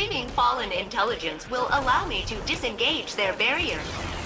Retrieving fallen intelligence will allow me to disengage their barrier.